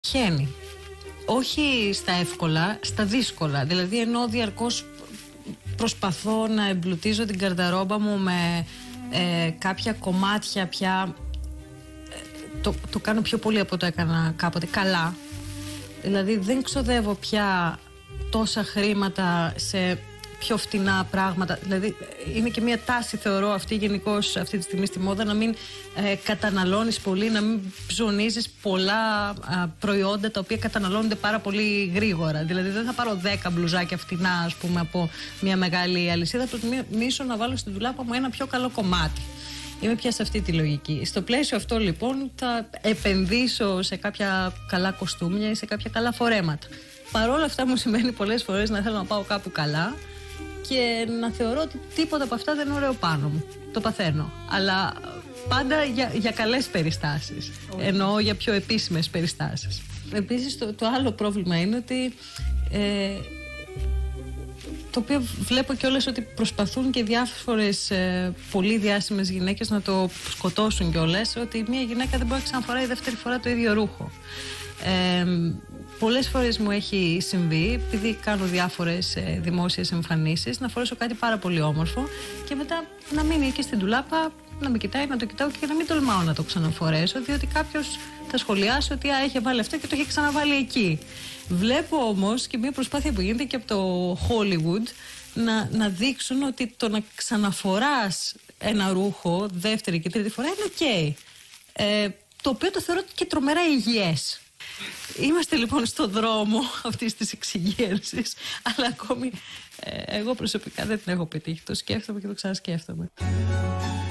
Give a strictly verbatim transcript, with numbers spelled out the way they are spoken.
Χαίνει. Όχι στα εύκολα, στα δύσκολα. Δηλαδή ενώ διαρκώς προσπαθώ να εμπλουτίζω την καρδαρόμπα μου με ε, κάποια κομμάτια πια, ε, το, το κάνω πιο πολύ από το έκανα κάποτε, καλά. Δηλαδή δεν ξοδεύω πια τόσα χρήματα σε πιο φτηνά πράγματα. Δηλαδή είναι και μια τάση, θεωρώ, αυτή γενικώς αυτή τη στιγμή στη μόδα, να μην ε, καταναλώνεις πολύ, να μην ψωνίζεις πολλά α, προϊόντα τα οποία καταναλώνονται πάρα πολύ γρήγορα. Δηλαδή δεν θα πάρω δέκα μπλουζάκια φτηνά, ας πούμε, από μια μεγάλη αλυσίδα, προτιμήσω να βάλω στην ντουλάπα μου ένα πιο καλό κομμάτι. Είμαι πια σε αυτή τη λογική. Στο πλαίσιο αυτό λοιπόν θα επενδύσω σε κάποια καλά κοστούμια ή σε κάποια καλά φορέματα. Παρ' όλα αυτά μου σημαίνει πολλές φορές να θέλω να πάω κάπου καλά και να θεωρώ ότι τίποτα από αυτά δεν είναι ωραίο πάνω μου. Το παθαίνω. Αλλά πάντα για, για καλές περιστάσεις. Oh. Εννοώ για πιο επίσημες περιστάσεις. Επίσης το, το άλλο πρόβλημα είναι ότι ε, το οποίο βλέπω κιόλας ότι προσπαθούν και διάφορες ε, πολύ διάσημες γυναίκες να το σκοτώσουν κιόλας, ότι μια γυναίκα δεν μπορεί να ξαναφοράει δεύτερη φορά το ίδιο ρούχο. Ε, πολλές φορές μου έχει συμβεί, επειδή κάνω διάφορες ε, δημόσιες εμφανίσεις, να φορέσω κάτι πάρα πολύ όμορφο και μετά να μείνει εκεί στην ντουλάπα, να με κοιτάει, να το κοιτάω και να μην τολμάω να το ξαναφορέσω, διότι κάποιος θα σχολιάσει ότι α, έχει βάλει αυτό και το έχει ξαναβάλει εκεί. Βλέπω όμως και μια προσπάθεια που γίνεται και από το Hollywood να, να δείξουν ότι το να ξαναφοράς ένα ρούχο δεύτερη και τρίτη φορά είναι ok. Ε, το οποίο το θεωρώ και τρομερά υγιές. Είμαστε λοιπόν στο δρόμο αυτής της εξυγίανσης, αλλά ακόμη ε, εγώ προσωπικά δεν την έχω πετύχει. Το σκέφτομαι και το ξανασκέφτομαι.